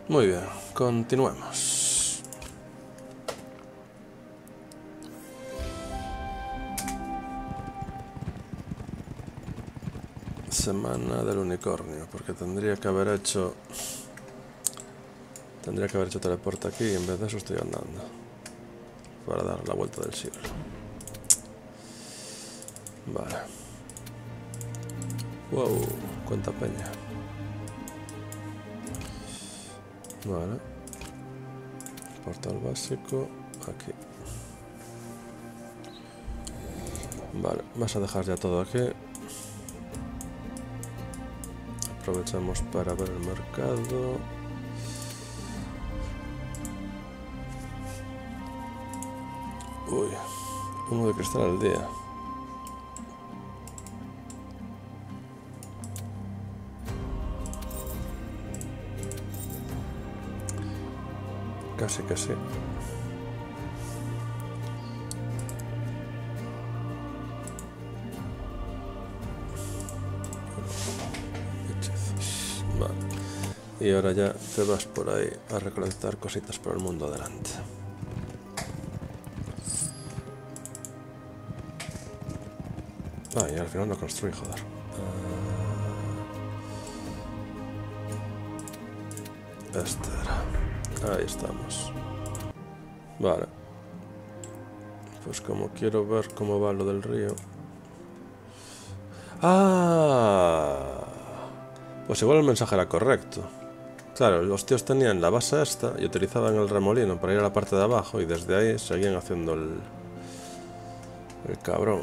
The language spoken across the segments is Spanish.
Muy bien, continuemos. Semana del unicornio, porque tendría que haber hecho teleporte aquí y en vez de eso estoy andando para dar la vuelta del siglo. Vale. Wow, cuánta peña. Vale. Portal básico aquí. Vale, vas a dejar ya todo aquí. Aprovechamos para ver el mercado. Uy, uno de cristal al día. Casi, casi. Hechizos. Vale. Y ahora ya te vas por ahí a recolectar cositas por el mundo adelante. Ah, y al final no construí, joder. Este era. Ahí estamos. Vale. Pues como quiero ver cómo va lo del río. ¡Ah! Pues igual el mensaje era correcto. Claro, los tíos tenían la base esta y utilizaban el remolino para ir a la parte de abajo y desde ahí seguían haciendo el cabrón.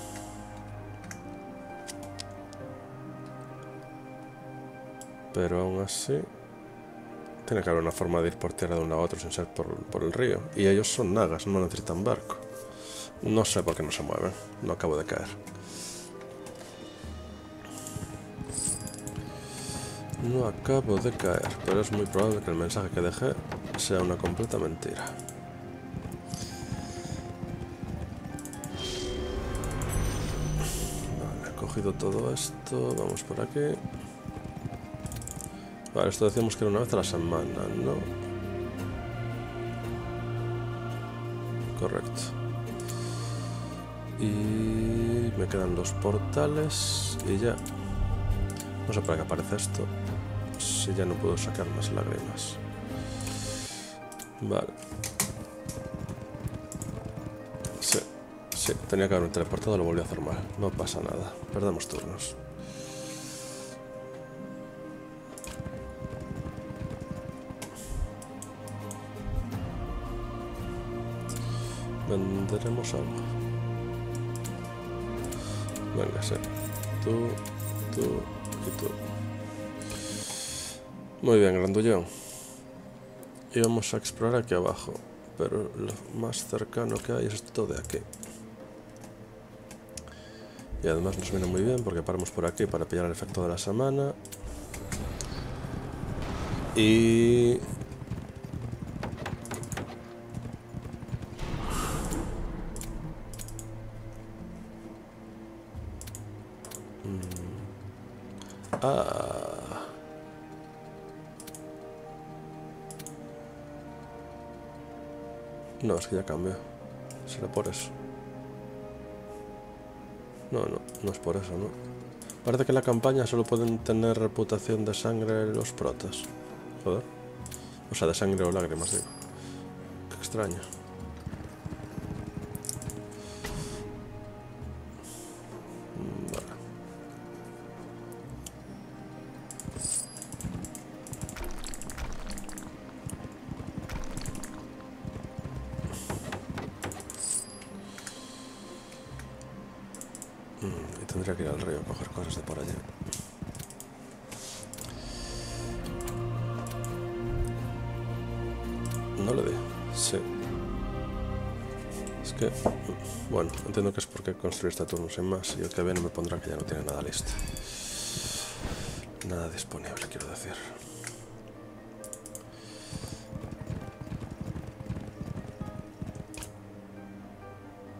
Pero aún así tiene que haber una forma de ir por tierra de un lado a otro sin ser por el río. Y ellos son nagas, no necesitan barco. No sé por qué no se mueven, no acabo de caer. No acabo de caer, pero es muy probable que el mensaje que dejé sea una completa mentira. Vale, he cogido todo esto, vamos por aquí. Vale, esto decíamos que era una vez a la semana, ¿no? Correcto. Y me quedan los portales y ya. No sé para qué aparece esto. Si ya no puedo sacar más lágrimas. Vale. Sí, tenía que haberme teleportado, lo volví a hacer mal. No pasa nada, perdemos turnos. Venderemos algo. Venga, sí. Tú y tú. Muy bien, grandullón. Y vamos a explorar aquí abajo. Pero lo más cercano que hay es esto de aquí. Y además nos viene muy bien porque paramos por aquí para pillar el efecto de la semana. Y... No, es que ya cambió. Será por eso. No es por eso, ¿no? Parece que en la campaña solo pueden tener reputación de sangre los protas. Joder. O sea, de sangre o lágrimas, digo. Qué extraño. Vale. Y tendría que ir al río a coger cosas de por allí. No le di. Sí. Es que... Bueno, entiendo que es porque construir este turno sin más. Y el que viene me pondrá que ya no tiene nada listo. Nada disponible, quiero decir.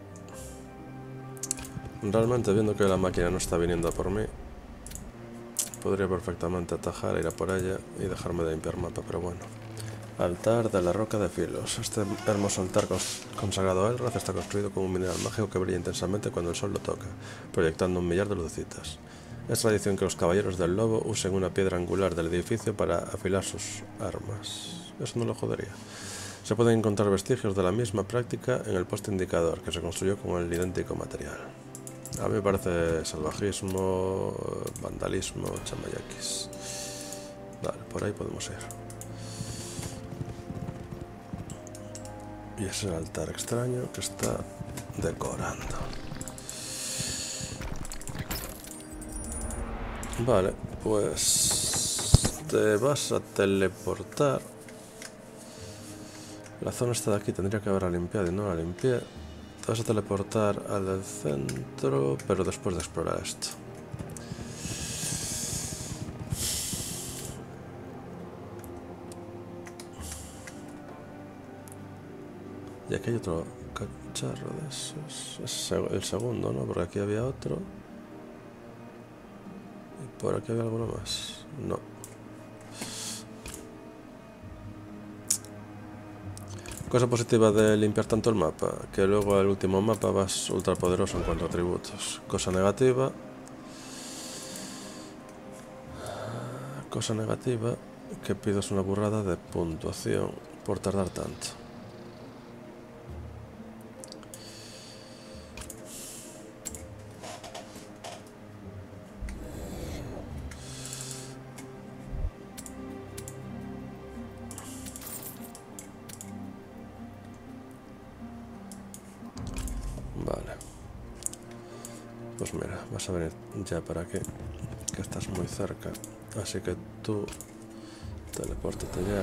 Realmente, viendo que la máquina no está viniendo a por mí, Podría perfectamente atajar, ir a por ella y dejarme de limpiar mapa, pero bueno. Altar de la roca de filos. Este hermoso altar consagrado a Elrath está construido con un mineral mágico que brilla intensamente cuando el sol lo toca, proyectando 1 millar de lucecitas. Es tradición que los caballeros del lobo usen una piedra angular del edificio para afilar sus armas. Eso no lo jodería. Se pueden encontrar vestigios de la misma práctica en el poste indicador, que se construyó con el idéntico material. A mí me parece salvajismo, vandalismo, chamayakis. Vale, por ahí podemos ir. Y ese es el altar extraño que está decorando. Vale, pues te vas a teleportar. La zona esta de aquí tendría que haberla limpiado y no la limpié. Te vas a teleportar al del centro, pero después de explorar esto. Y aquí hay otro cacharro de esos. Es el segundo, ¿no? Porque aquí había otro. Y por aquí había alguno más. No. Cosa positiva de limpiar tanto el mapa, que luego al último mapa vas ultra poderoso en cuanto a atributos. Cosa negativa, que pides una burrada de puntuación por tardar tanto. Vale. Pues mira, vas a venir ya para aquí, que estás muy cerca. Así que tú telepórtate ya.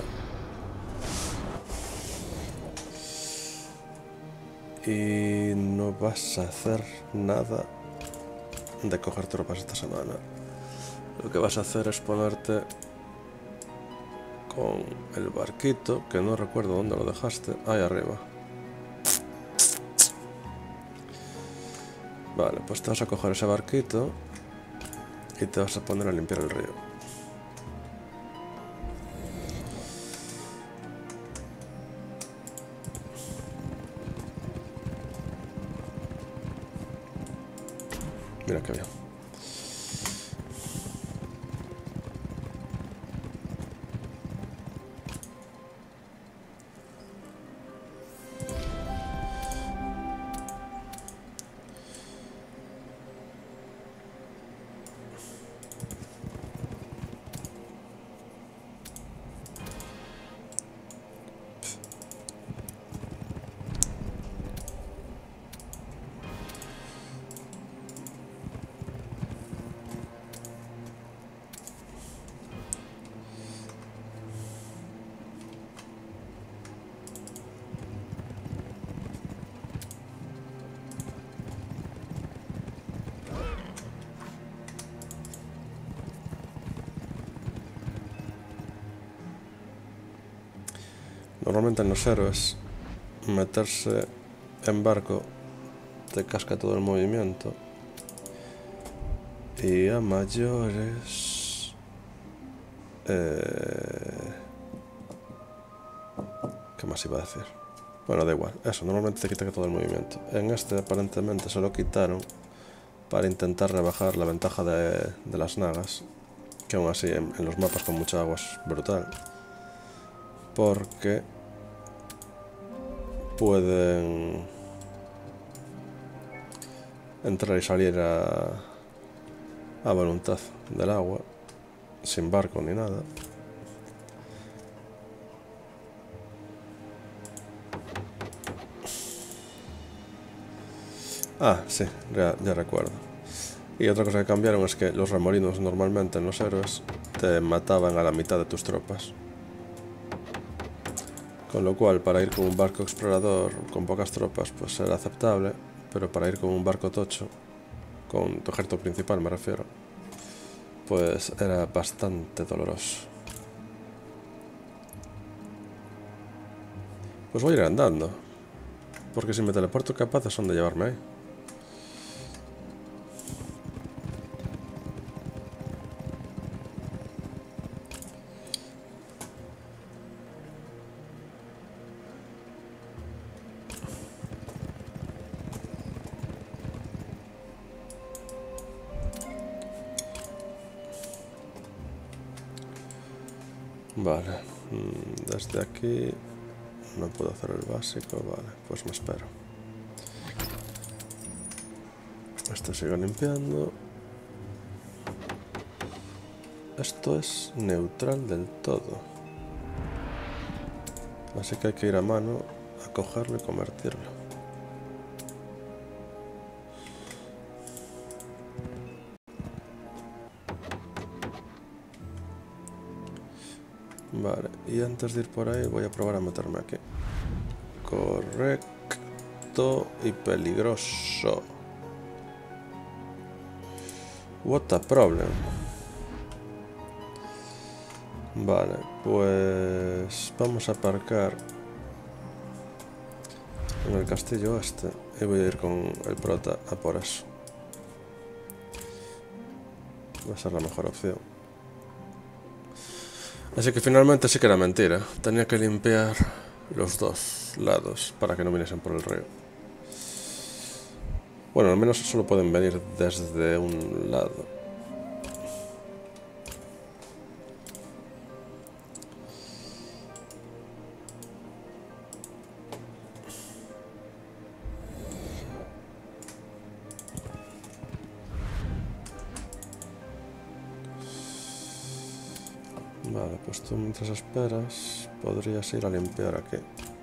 Y no vas a hacer nada de coger tropas esta semana. Lo que vas a hacer es ponerte con el barquito, que no recuerdo dónde lo dejaste. Ahí arriba. Vale, pues te vas a coger ese barquito y te vas a poner a limpiar el río. Mira qué bien. Normalmente en los héroes, meterse en barco te casca todo el movimiento. Y a mayores... ¿Qué más iba a decir? Bueno, da igual. Eso, normalmente te quita todo el movimiento. En este aparentemente se lo quitaron para intentar rebajar la ventaja de las nagas. Que aún así en los mapas con mucha agua es brutal. Porque pueden entrar y salir a voluntad del agua, sin barco ni nada. Ah, sí, ya recuerdo. Y otra cosa que cambiaron es que los remolinos normalmente en los héroes te mataban a la mitad de tus tropas. Con lo cual, para ir con un barco explorador con pocas tropas, pues era aceptable, pero para ir con un barco tocho, con tu ejército principal me refiero, pues era bastante doloroso. Pues voy a ir andando, porque si me teleporto capaces son de llevarme ahí. Vale, desde aquí no puedo hacer el básico, vale, pues me espero. Esto sigue limpiando. Esto es neutral del todo. Así que hay que ir a mano a cogerlo y convertirlo. Vale, y antes de ir por ahí voy a probar a meterme aquí. Correcto y peligroso. What a problem. Vale, pues vamos a aparcar en el castillo este y voy a ir con el prota a por eso. Va a ser la mejor opción. Así que finalmente sí que era mentira. Tenía que limpiar los dos lados para que no viniesen por el río. Bueno, al menos solo pueden venir desde un lado. Vale, pues tú mientras esperas podrías ir a limpiar aquí.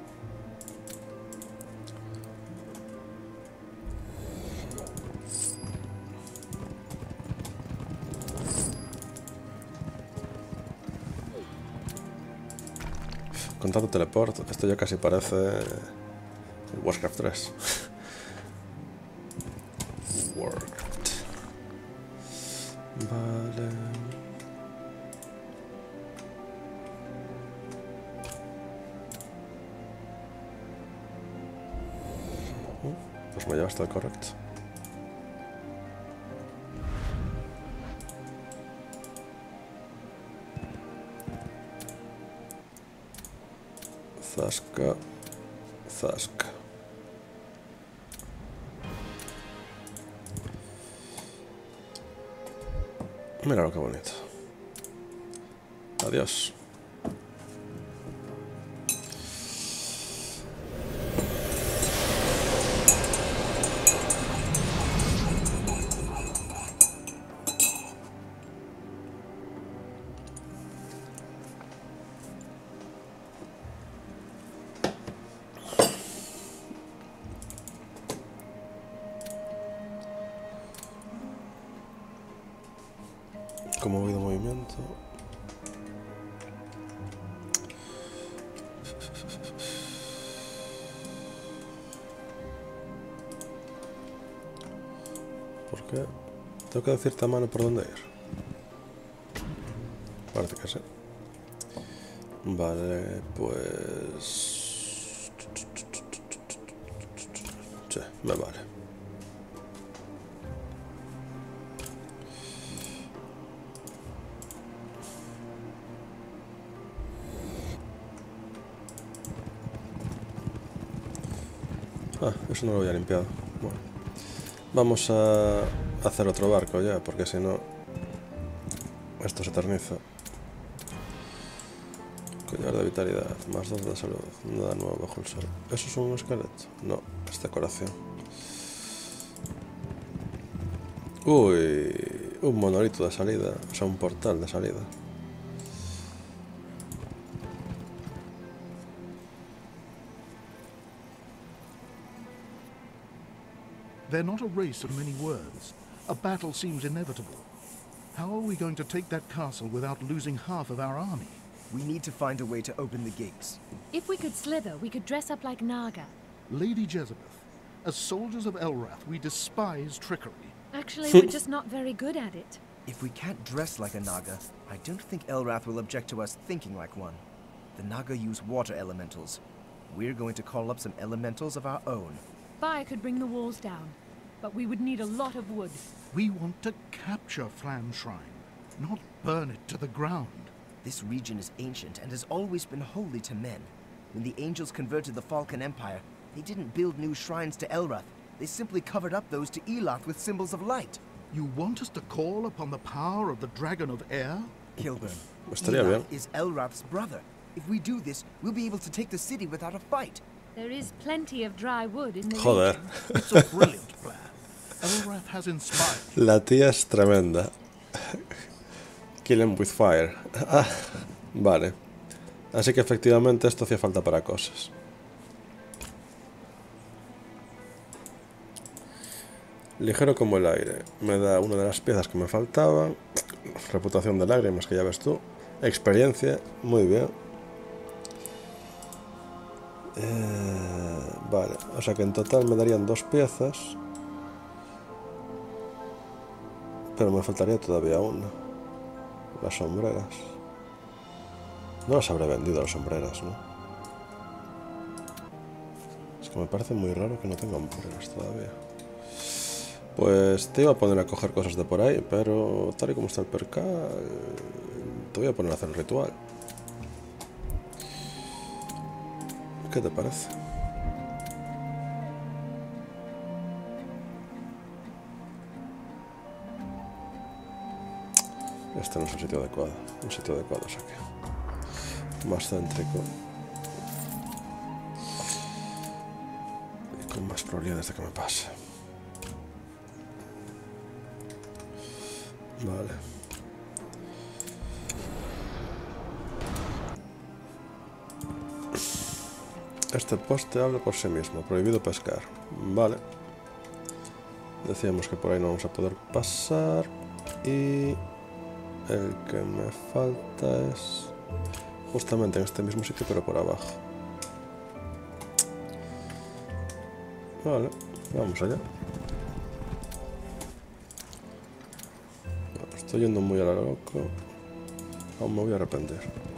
Con tanto teleport, esto ya casi parece el Warcraft 3. Worked. Vale. Pues me lleva hasta el correcto. Zasca. Zasca. Mira lo que bonito. Adiós. Como voy de movimiento. ¿Por qué? Tengo que decirte a mano por dónde ir. Parece que sí. Vale, pues... Sí, me vale. Ah, eso no lo había limpiado. Bueno, vamos a hacer otro barco ya, porque si no, esto se eterniza. Collar de vitalidad, más 2 de salud, nada nuevo bajo el sol. ¿Eso es un esqueleto? No, es decoración. Uy, un monolito de salida, o sea, un portal de salida. They're not a race of many words. A battle seems inevitable. How are we going to take that castle without losing half of our army? We need to find a way to open the gates. If we could slither, we could dress up like Naga. Lady Jezebeth, as soldiers of Elrath, we despise trickery. Actually, we're just not very good at it. If we can't dress like a Naga, I don't think Elrath will object to us thinking like one. The Naga use water elementals. We're going to call up some elementals of our own. Fire could bring the walls down, but we would need a lot of wood. We want to capture Flam Shrine, not burn it to the ground. This region is ancient and has always been holy to men. When the angels converted the Falcon Empire, they didn't build new shrines to Elrath. They simply covered up those to Eloth with symbols of light. You want us to call upon the power of the Dragon of Air? Kilburn. Estaría bien. Is Elrath's brother. If we do this, we'll be able to take the city without a fight. There is plenty of dry wood in the Joder. region. It's a brilliant plan. Elrath has inspired me. La tía es tremenda. Kill him with fire. Ah, vale. Así que efectivamente esto hacía falta para cosas. Ligero como el aire. Me da una de las piezas que me faltaban. Reputación de lágrimas, que ya ves tú. Experiencia. Muy bien. Vale. O sea que en total me darían 2 piezas. Pero me faltaría todavía una. Las sombreras. No las habré vendido las sombreras, ¿no? Es que me parece muy raro que no tenga sombreras todavía. Pues te iba a poner a coger cosas de por ahí, pero tal y como está el percal, te voy a poner a hacer el ritual. ¿Qué te parece? Este no es un sitio adecuado. Un sitio adecuado es aquí. Más céntrico. Y con más probabilidades de que me pase. Vale. Este poste habla por sí mismo. Prohibido pescar. Vale. Decíamos que por ahí no vamos a poder pasar. Y el que me falta es justamente en este mismo sitio, pero por abajo. Vale, vamos allá. Bueno, estoy yendo muy a lo loco. Aún me voy a arrepentir.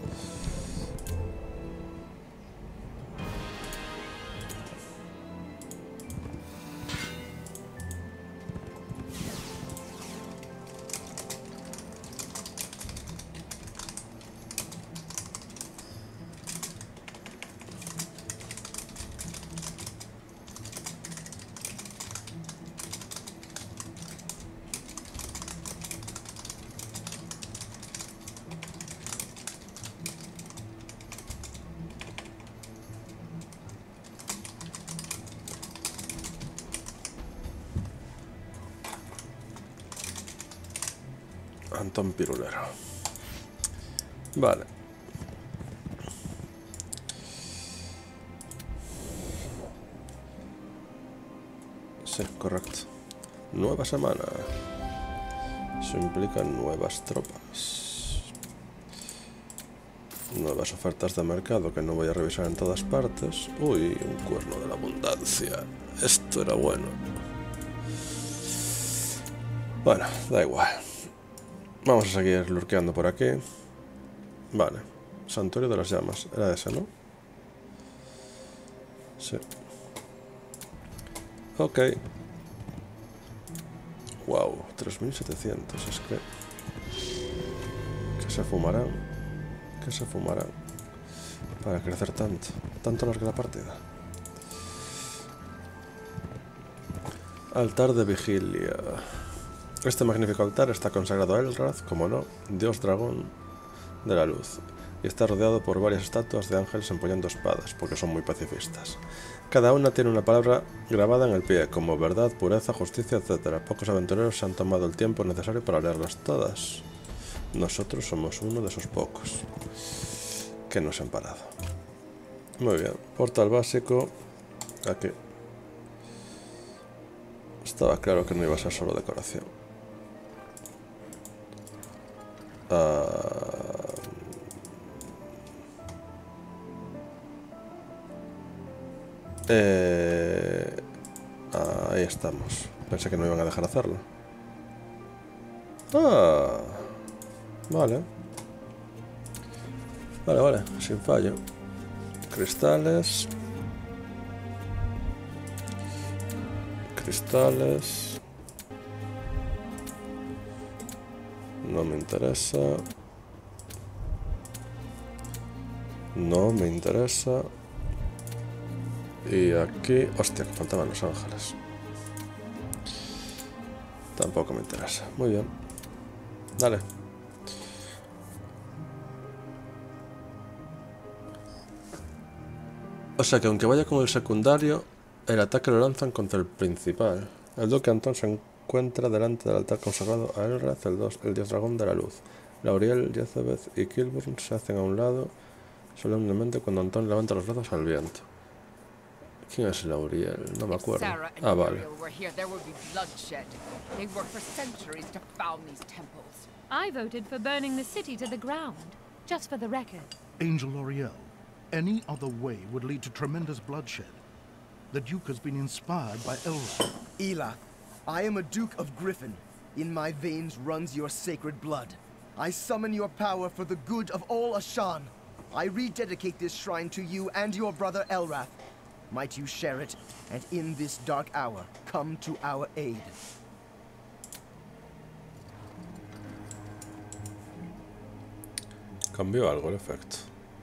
Antón Pirulero. Vale. Sí, correcto. Nueva semana. Eso implica nuevas tropas. Nuevas ofertas de mercado que no voy a revisar en todas partes. Uy, un cuerno de la abundancia. Esto era bueno. Bueno, da igual. Vamos a seguir lurkeando por aquí. Vale. Santuario de las llamas. Era ese, ¿no? Sí. Ok. Wow, 3700. Es que... ¿Qué se fumarán? ¿Qué se fumarán? Para crecer tanto. Tanto larga la partida. Altar de vigilia. Este magnífico altar está consagrado a Elrath, como no, dios dragón de la luz, y está rodeado por varias estatuas de ángeles empuñando espadas, porque son muy pacifistas. Cada una tiene una palabra grabada en el pie, como verdad, pureza, justicia, etc. Pocos aventureros se han tomado el tiempo necesario para leerlas todas. Nosotros somos uno de esos pocos que nos han parado. Muy bien, portal básico, aquí. Estaba claro que no iba a ser solo decoración. Ahí estamos. Pensé que no iban a dejar hacerlo. Vale. Vale, sin fallo. Cristales. No me interesa. No me interesa. Y aquí... Hostia, que faltaban los ángeles. Tampoco me interesa. Muy bien. Dale. O sea que aunque vaya con el secundario, el ataque lo lanzan contra el principal. El duque Antón se encuentra delante del altar consagrado a Elrath, el dios dragón de la luz. Lauriel, Jezebeth y Kilburn se hacen a un lado solemnemente cuando Antón levanta los brazos al viento. ¿Quién es Lauriel? No me acuerdo. Ah, vale. I voted for burning the city to the ground, just for the record. Angel L'Oreal, any other way would lead to tremendous bloodshed. The Duke has been inspired by Elrath. Ela, I am a Duke of Griffin. In my veins runs your sacred blood. I summon your power for the good of all Ashan. I rededicate this shrine to you and your brother Elrath. Might you share it, and in this dark hour, come to our aid. Cambió algo el efecto.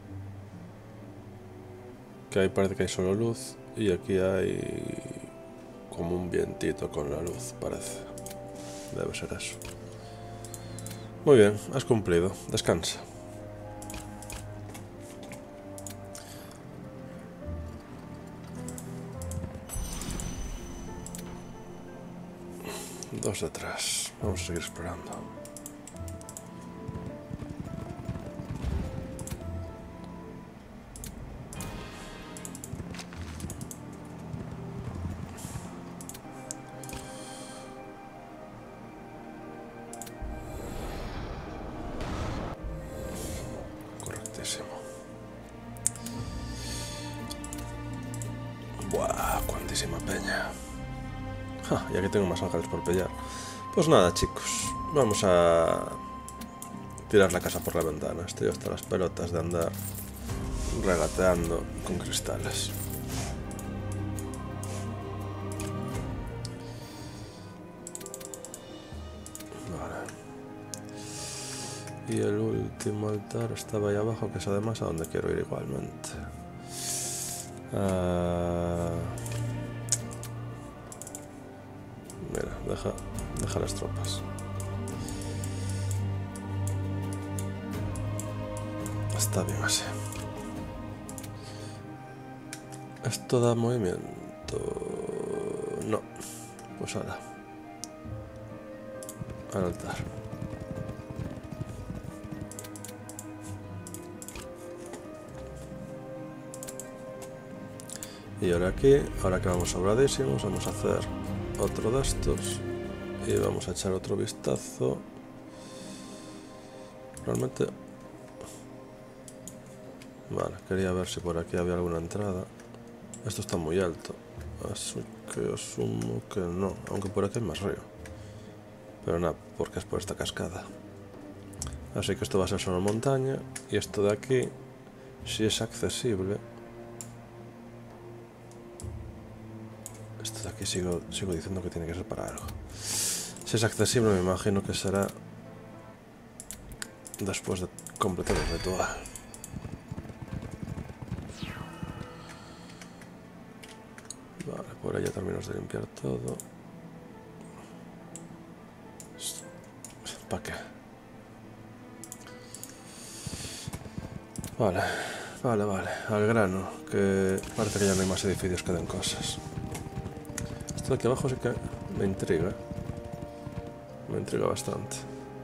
Que ahí parece que hay solo luz y aquí hay como un vientito con la luz, parece. Debe ser eso. Muy bien, has cumplido. Descansa. Dos detrás. Vamos a seguir explorando. Correctísimo. Buah, cuantísima peña. Y aquí tengo más ángeles por pellar. Pues nada, chicos, vamos a tirar la casa por la ventana. Estoy hasta las pelotas de andar regateando con cristales. Vale. Y el último altar estaba ahí abajo, que es además a donde quiero ir igualmente. Mira, deja las tropas. Está bien así. ¿Esto da movimiento? No. Pues ahora. Al altar. Y ahora aquí, ahora que vamos sobradísimos, vamos a hacer otro de estos y vamos a echar otro vistazo. Realmente, vale, quería ver si por aquí había alguna entrada. Esto está muy alto, así que asumo que no, aunque por aquí hay más río, pero nada, porque es por esta cascada. Así que esto va a ser solo montaña y esto de aquí, si es accesible. Esto de aquí sigo diciendo que tiene que ser para algo. Si es accesible, me imagino que será después de completar el ritual. Vale, por ahí ya terminamos de limpiar todo. ¿Para qué? Vale, al grano, que parece que ya no hay más edificios que den cosas. Esto de aquí abajo sí que me intriga bastante.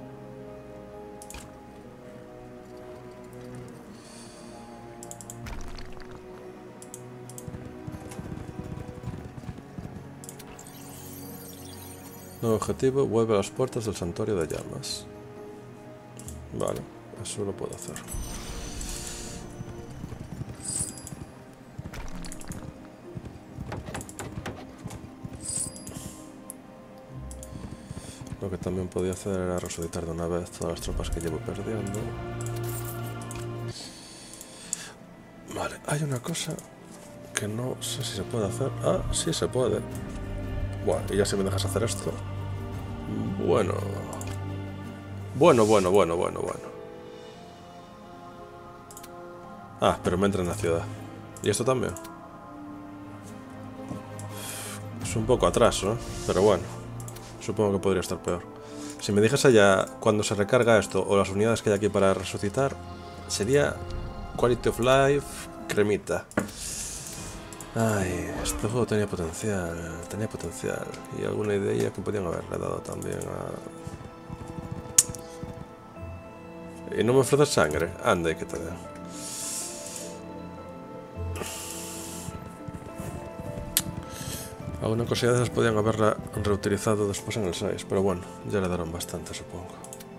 Nuevo objetivo, vuelve a las puertas del santuario de llamas. Vale, eso lo puedo hacer. Lo que también podía hacer era resucitar de una vez todas las tropas que llevo perdiendo. Vale, hay una cosa que no sé si se puede hacer. Ah, sí se puede. Bueno, y ya si me dejas hacer esto. Bueno. Ah, pero me entra en la ciudad. ¿Y esto también? Es un poco atraso, ¿eh? Pero bueno. Supongo que podría estar peor. Si me dijese ya cuando se recarga esto o las unidades que hay aquí para resucitar, sería Quality of Life cremita. Ay, este juego tenía potencial. Y alguna idea que podían haberle dado también a... Y no me ofreces sangre. Anda, que te den. Alguna cosilla de esas podían haberla reutilizado después en el 6, pero bueno, ya le darán bastante, supongo.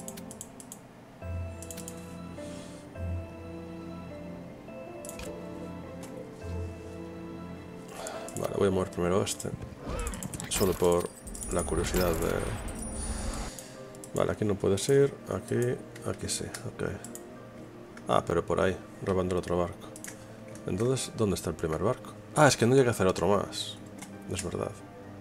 Vale, voy a mover primero este. Solo por la curiosidad de... Vale, aquí no puedes ir. Aquí sí, ok. Ah, pero por ahí, robando el otro barco. Entonces, ¿dónde está el primer barco? Ah, es que no llega a hacer otro más. Es verdad.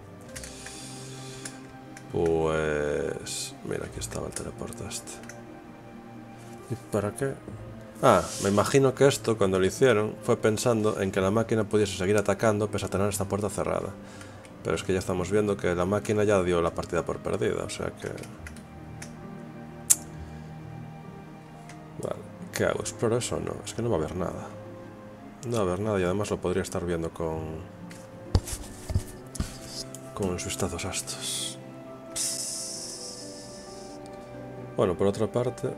Pues... Mira, aquí estaba el teleporte este. ¿Y para qué? Ah, me imagino que esto, cuando lo hicieron, fue pensando en que la máquina pudiese seguir atacando pese a tener esta puerta cerrada. Pero es que ya estamos viendo que la máquina ya dio la partida por perdida, o sea que... Vale, ¿qué hago? ¿Exploro eso o no? Es que no va a haber nada. No va a haber nada y además lo podría estar viendo con los vistazos estos. Bueno, por otra parte...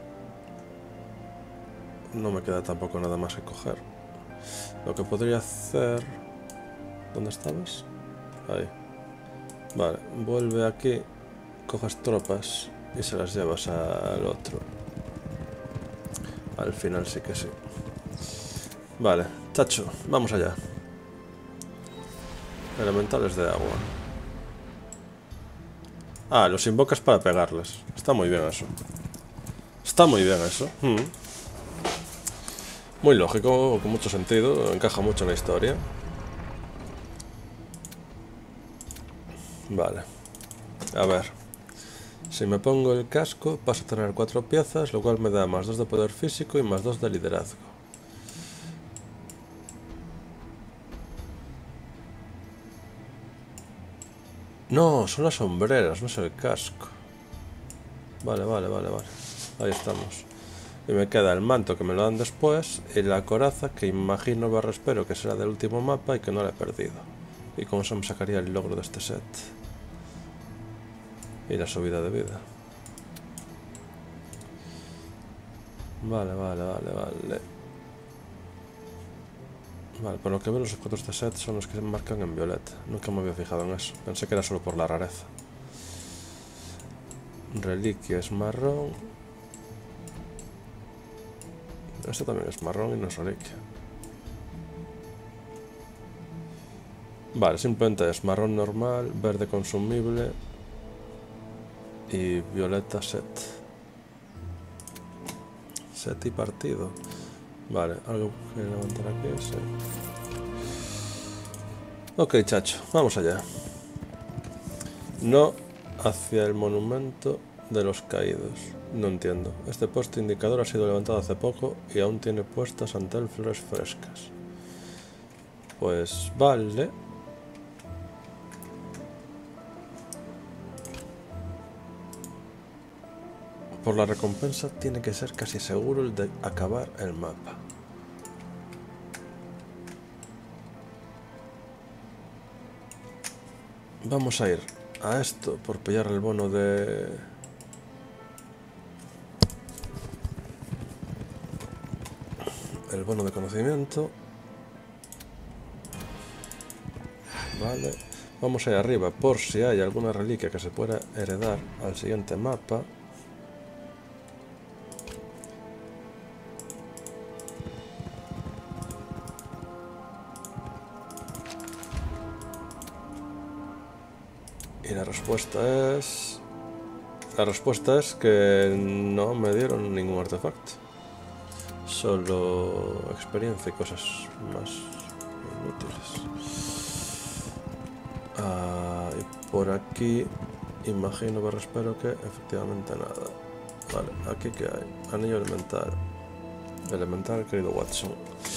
No me queda tampoco nada más que coger. Lo que podría hacer... ¿Dónde estabas? Ahí. Vale, vuelve aquí, coges tropas y se las llevas al otro. Al final sí que sí. Vale, chacho, vamos allá. Elementales de agua. Ah, los invocas para pegarles. Está muy bien eso. Está muy bien eso. Muy lógico, con mucho sentido, encaja mucho en la historia. Vale. A ver. Si me pongo el casco, paso a tener 4 piezas, lo cual me da más 2 de poder físico y más 2 de liderazgo. No, son las sombreras, no es el casco. Vale. Ahí estamos. Y me queda el manto que me lo dan después y la coraza que imagino espero que será del último mapa y que no la he perdido. Y con eso me sacaría el logro de este set. Y la subida de vida. Vale. Vale, por lo que veo los objetos de set son los que se marcan en violeta. Nunca me había fijado en eso. Pensé que era solo por la rareza. Reliquia es marrón. Esto también es marrón y no es reliquia. Vale, simplemente es marrón normal, verde consumible y violeta set. Set y partido. Vale, algo que levantar aquí, sí. Ok, chacho, vamos allá. No hacia el monumento de los caídos. No entiendo. Este poste indicador ha sido levantado hace poco y aún tiene puestas ante él flores frescas. Pues vale. Por la recompensa tiene que ser casi seguro el de acabar el mapa. Vamos a ir a esto por pillar el bono de... El bono de conocimiento. Vale. Vamos a ir arriba por si hay alguna reliquia que se pueda heredar al siguiente mapa. Y la respuesta es... que no me dieron ningún artefacto. Solo experiencia y cosas más inútiles. Y por aquí imagino, espero que efectivamente nada. Vale, aquí que hay. Anillo elemental. Elemental, querido Watson.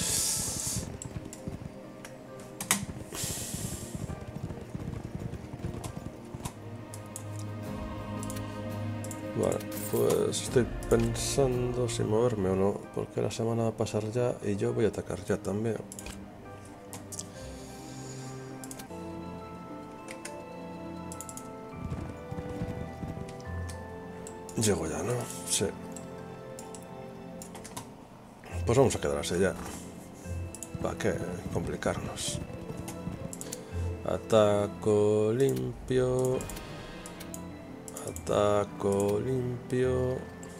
Vale, pues estoy pensando si moverme o no, porque la semana va a pasar ya y yo voy a atacar ya también. Llego ya, ¿no? Sí. Pues vamos a quedar así ya. ¿Para qué complicarnos? Ataco limpio. Ataco limpio.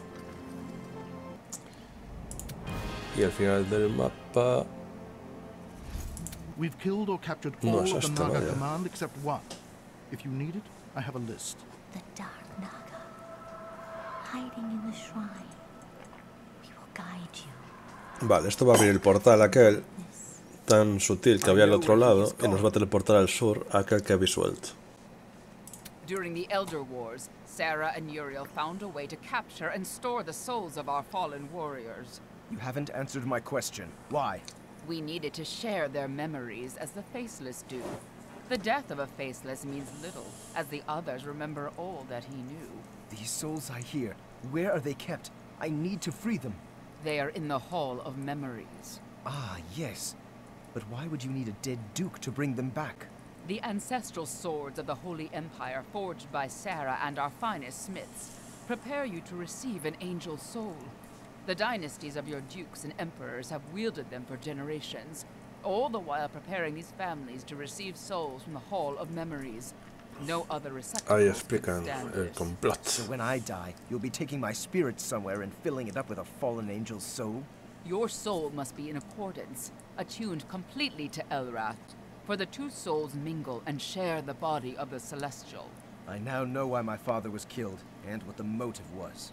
Y al final del mapa... We've killed or captured No all es of the esto, Naga vaya. command except one. If you need it, I have a list. The Dark Naga, hiding in the shrine. We will guide you. Vale, esto va a abrir el portal aquel tan sutil que había al otro lado y nos va a teleportar al sur a aquel que habéis suelto. During the Elder Wars, Sarah and Uriel found a way to capture and store the souls of our fallen warriors. You haven't answered my question. Why? We needed to share their memories as the Faceless do. The death of a Faceless means little, as the others remember all that he knew. These souls I hear, where are they kept? I need to free them. They are in the Hall of Memories. Ah, yes. But why would you need a dead duke to bring them back? The ancestral swords of the Holy Empire, forged by Sarah and our finest smiths, prepare you to receive an angel's soul. The dynasties of your dukes and emperors have wielded them for generations, all the while preparing these families to receive souls from the Hall of Memories. No other Ahí receptacles could explican stand el this. complot. So when I die, you'll be taking my spirit somewhere and filling it up with a fallen angel's soul? Your soul must be in accordance, attuned completely to Elrath, for the two souls mingle and share the body of the Celestial. I now know why my father was killed, and what the motive was.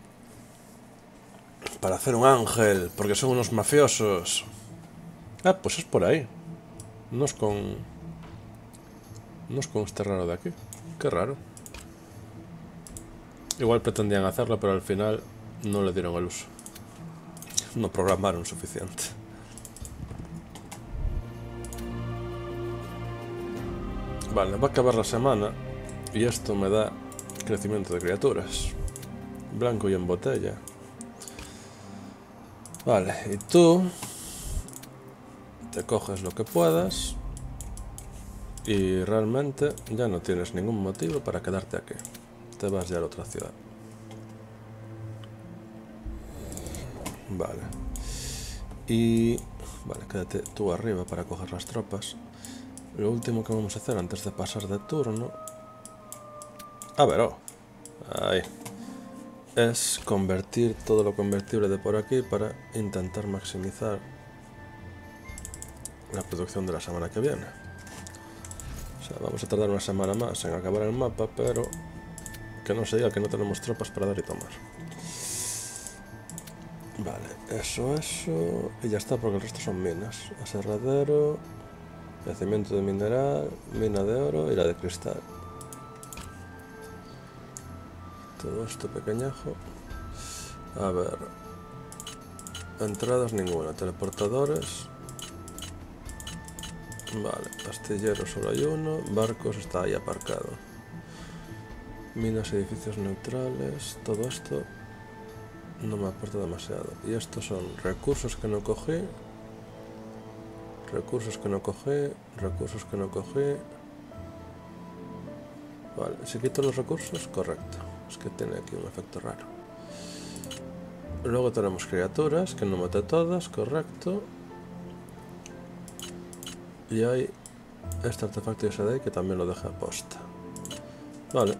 Para hacer un ángel, porque son unos mafiosos. Ah, pues es por ahí. No es con... No es con este raro de aquí. Qué raro. Igual pretendían hacerlo, pero al final no le dieron el uso. No programaron suficiente. Vale, va a acabar la semana y esto me da crecimiento de criaturas. Blanco y en botella. Vale, y tú te coges lo que puedas y realmente ya no tienes ningún motivo para quedarte aquí. Te vas ya a la otra ciudad. Vale. Y... Vale, quédate tú arriba para coger las tropas. Lo último que vamos a hacer antes de pasar de turno... A ver, oh. Ahí. Es convertir todo lo convertible de por aquí para intentar maximizar la producción de la semana que viene. O sea, vamos a tardar una semana más en acabar el mapa, pero que no se diga que no tenemos tropas para dar y tomar. Vale, eso, y ya está, porque el resto son minas. Aserradero, yacimiento de mineral, mina de oro y la de cristal. Todo esto pequeñajo. A ver. Entradas ninguna. Teleportadores. Vale. Astilleros solo hay uno. Barcos está ahí aparcado. Minas, edificios neutrales. Todo esto no me aporta demasiado. Y estos son recursos que no cogí. Recursos que no cogí. Recursos que no cogí. Vale. Si quito los recursos, correcto. Es que tiene aquí un efecto raro. Luego tenemos criaturas, que no mate todas, correcto. Y hay este artefacto SD que también lo deja aposta. Vale.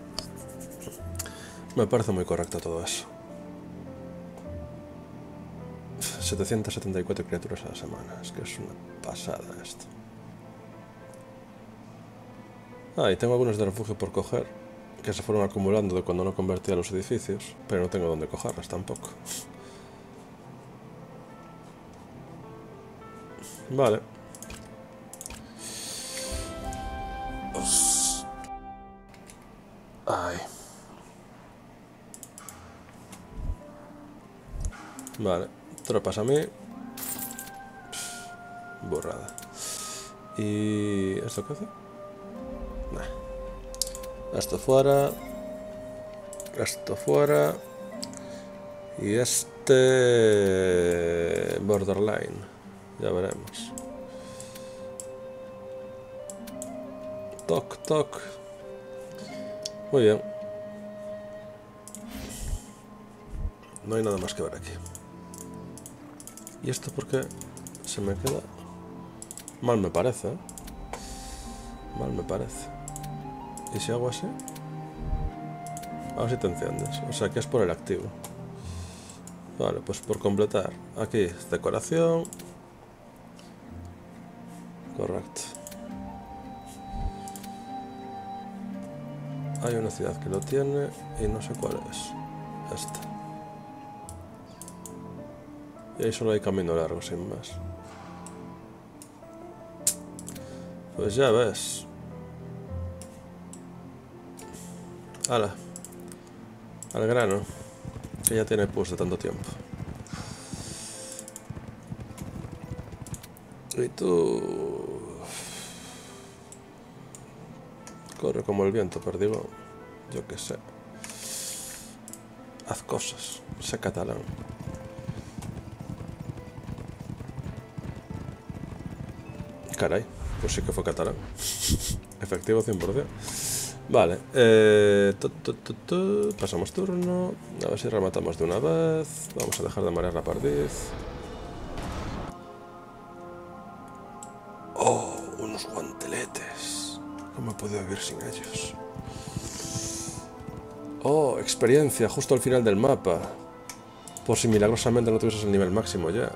Me parece muy correcto todo eso. 774 criaturas a la semana. Es que es una pasada esto. Ah, y tengo algunos de refugio por coger, que se fueron acumulando de cuando no convertía los edificios, pero no tengo dónde cogerlas tampoco. Vale. Ay. Vale, tropas a mí. Borrada. ¿Y esto qué hace? Nah. Esto fuera. Esto fuera. Y este... borderline. Ya veremos. Toc, toc. Muy bien. no hay nada más que ver aquí. ¿Y esto por qué se me queda? Mal me parece, ¿eh? Mal me parece. ¿Y si hago así? Ahora sí te enciendes. O sea que es por el activo. Vale, pues por completar. Aquí, decoración. Correcto. Hay una ciudad que lo tiene y no sé cuál es. Esta. Y ahí solo hay camino largo, sin más. Pues ya ves. Hala. Al grano. Que ya tiene puesto tanto tiempo. Y tú... corre como el viento, perdigo. Yo qué sé. Haz cosas. Sé catalán. Caray, pues sí que fue catalán. Efectivo 100%. Vale, pasamos turno. A ver si rematamos de una vez. Vamos a dejar de marear la perdiz. Oh, unos guanteletes. ¿Cómo puedo vivir sin ellos? Oh, experiencia, justo al final del mapa. Por si milagrosamente no tuvieses el nivel máximo ya.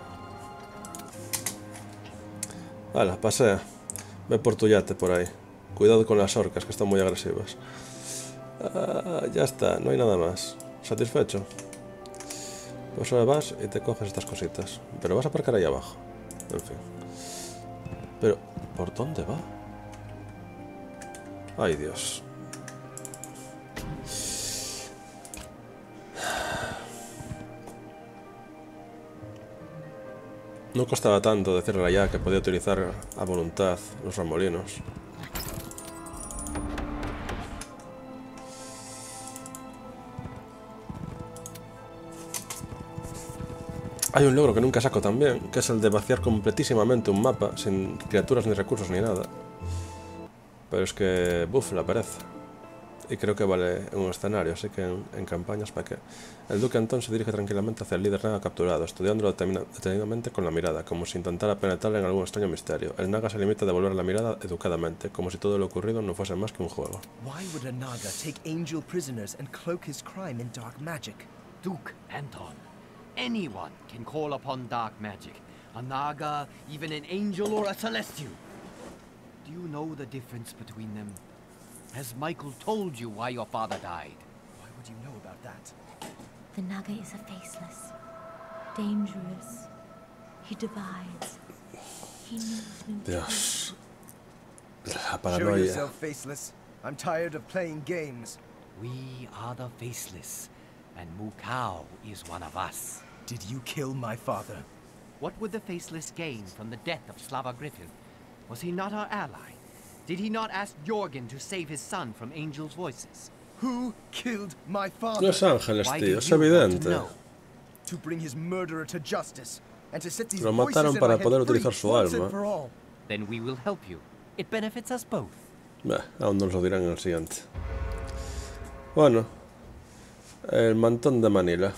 Hala, pasea. Ve por tu yate por ahí. Cuidado con las orcas, que están muy agresivas. Ya está, no hay nada más. ¿Satisfecho? Pues ahora vas y te coges estas cositas. Pero vas a aparcar ahí abajo. En fin. Pero, ¿por dónde va? Ay, Dios. No costaba tanto decirle ya que podía utilizar a voluntad los remolinos. Hay un logro que nunca saco también, que es el de vaciar completísimamente un mapa, sin criaturas ni recursos ni nada. Pero es que, buf, la pereza. Y creo que vale en un escenario, así que en campañas, ¿para qué? El duque Antón se dirige tranquilamente hacia el líder naga capturado, estudiándolo detenidamente con la mirada, como si intentara penetrarle en algún extraño misterio. El naga se limita a devolver la mirada educadamente, como si todo lo ocurrido no fuese más que un juego. Why would a naga take angel prisoners and cloak his crime in dark magic? Duke Anton, anyone can call upon dark magic. A naga, even an angel or a celestial. Do you know the difference between them? Has Michael told you why your father died? Why would you know about that? The Naga is a faceless, dangerous. He divides. He knows no Dios. La Show paranoia. yourself, faceless. I'm tired of playing games. We are the Faceless, and Mukau is one of us. Did you kill my father? What would the Faceless gain from the death of Slava Griffin? Was he not our ally? Did he not ask Jorgen to save his son from Angel's voices? Who killed my father? No es Ángeles, Why tío, do es you want to evidente. know? To bring his murderer to justice and to set these Lo voices mataron in para my head poder free utilizar su once alma. and for all. Then we will help you. It benefits us both. Aún nos lo dirán en el siguiente. Bueno, el mantón de Manila.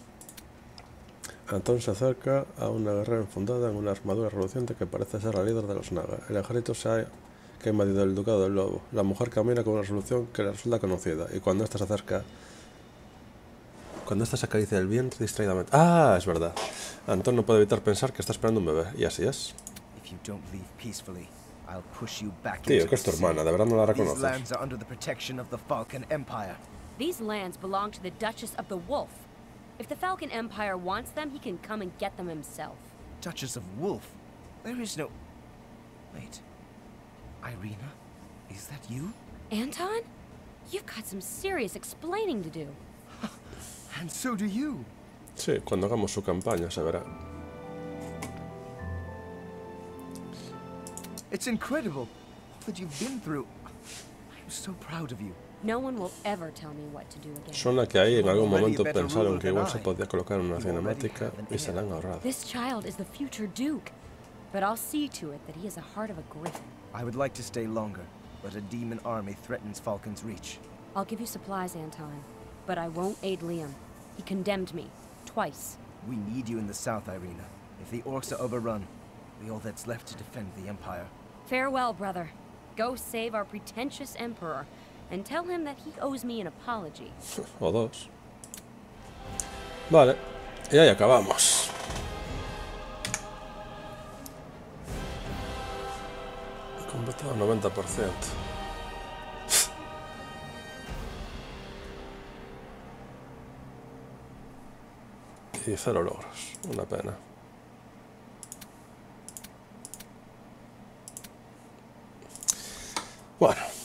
Antón se acerca a una guerrera enfundada en una armadura reluciente que parece ser la líder de los Naga. El ejército se ha invadido el ducado del lobo. La mujer camina con una resolución que le resulta conocida, y cuando ésta se acerca... Cuando ésta se acaricia el vientre distraídamente... ¡Ah! Es verdad. Antón no puede evitar pensar que está esperando un bebé, y así es. If you don't leave peacefully, I'll push you back Tío, into que es tu the sea. hermana, de verdad no la These reconoces. lands are under the protection of the Falcon Empire. These lands belong to the Duchess of the Wolf. If the Falcon Empire wants them, he can come and get them himself. Duchess of Wolf? There is no... Wait. Irina? Is that you? Anton? You've got some serious explaining to do. And so do you. Sí, cuando hagamos su campaña se verá. It's incredible all that you've been through. I'm so proud of you. No one will ever tell me what to do again. Suena que ahí en algún momento pensaron que igual se podía colocar una cinemática y se la han ahorrado. This child is the future Duke, but I'll see to it that he has a heart of a griffin. I would like to stay longer, but a demon army threatens Falcon's Reach. I'll give you supplies, Anton, but I won't aid Liam. He condemned me twice. We need you in the south, Irina. If the orcs are overrun, we're all that's left to defend the Empire. Farewell, brother. Go save our pretentious emperor, and tell him that he owes me an apology. O dos. Vale. Y ahí acabamos. Completado 90%. Y 0 logros. Una pena. Bueno.